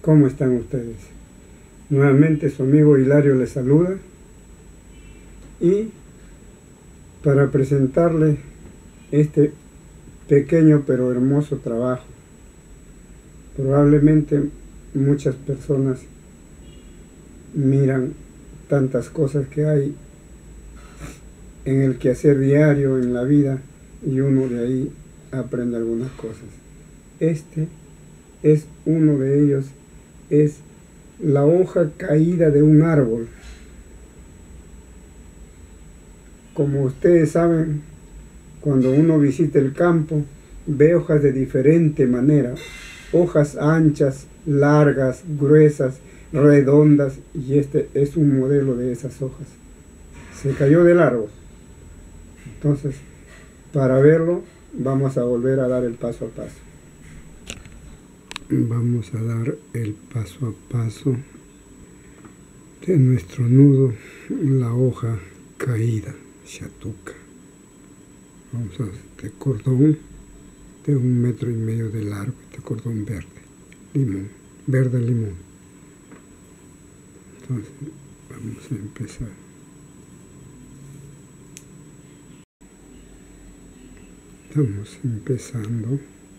¿Cómo están ustedes? Nuevamente su amigo Hilario les saluda y para presentarle este pequeño pero hermoso trabajo. Probablemente muchas personas miran tantas cosas que hay en el quehacer diario, en la vida, y uno de ahí aprende algunas cosas. Este es uno de ellos, es la hoja caída de un árbol. Como ustedes saben, cuando uno visita el campo, ve hojas de diferente manera, hojas anchas, largas, gruesas, redondas, y este es un modelo de esas hojas. Se cayó del árbol. Entonces, para verlo, vamos a volver a dar el paso a paso. Vamos a dar el paso a paso de nuestro nudo, la hoja caída, Shatuka. Vamos a este cordón de 1,5 metros de largo, este cordón verde, limón, verde limón. Entonces, vamos a empezar. Estamos empezando.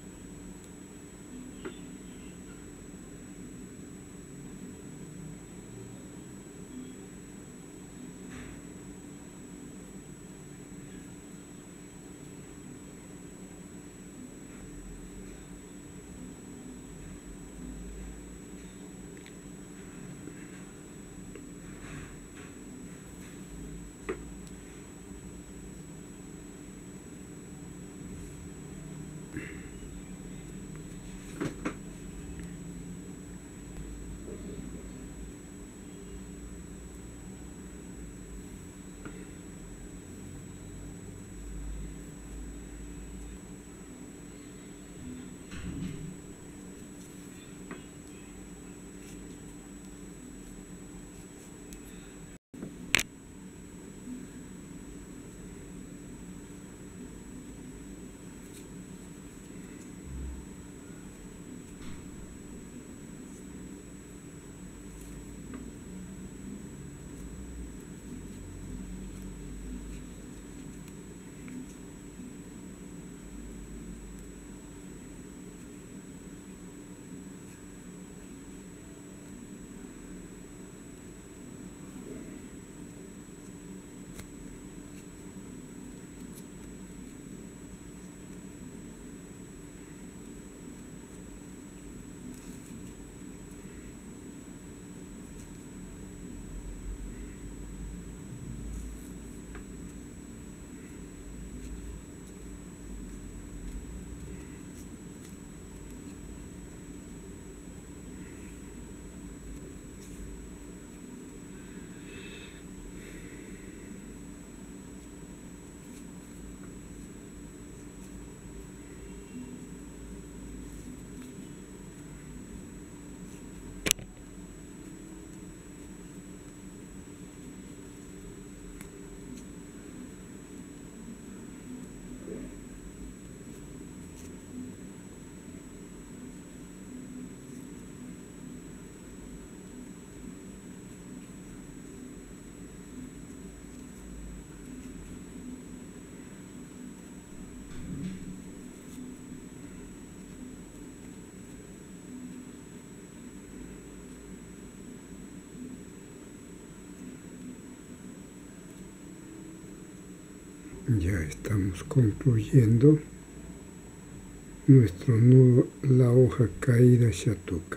Ya estamos concluyendo nuestro nudo, la hoja caída Shatuka.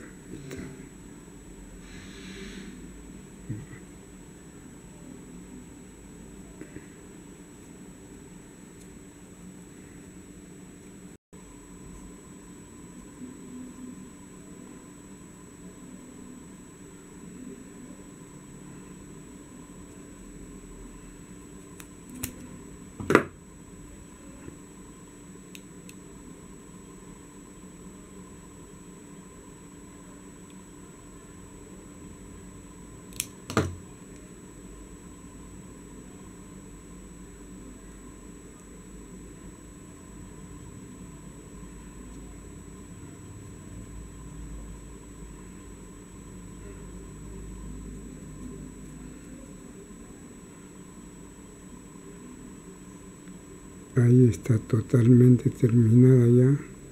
Ahí está totalmente terminada ya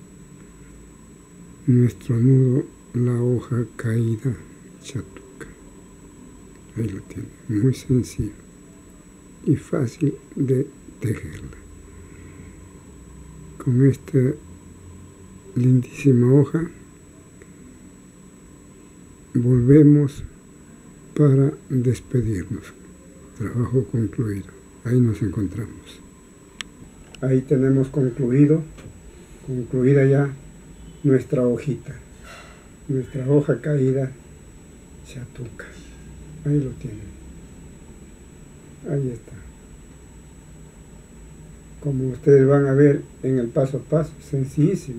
nuestro nudo, la hoja caída chatuca. Ahí lo tiene, muy sencillo y fácil de tejerla. Con esta lindísima hoja volvemos para despedirnos. Trabajo concluido. Ahí nos encontramos. Ahí tenemos concluida ya nuestra hojita, nuestra hoja caída chatuca. Ahí lo tienen. Ahí está. Como ustedes van a ver en el paso a paso, sencillísimo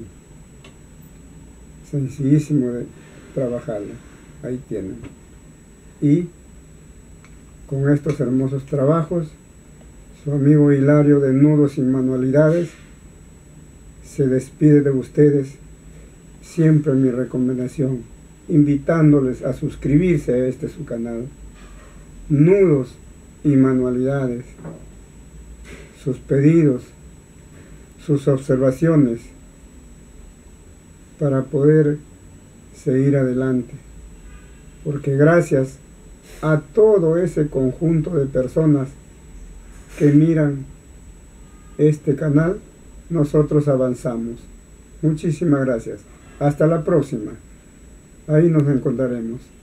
de trabajarla. Ahí tienen. Y con estos hermosos trabajos, su amigo Hilario de Nudos y Manualidades se despide de ustedes. Siempre mi recomendación, invitándoles a suscribirse a este su canal. Nudos y Manualidades. Sus pedidos, sus observaciones, para poder seguir adelante. Porque gracias a todo ese conjunto de personas que miran este canal, nosotros avanzamos. Muchísimas gracias. Hasta la próxima. Ahí nos encontraremos.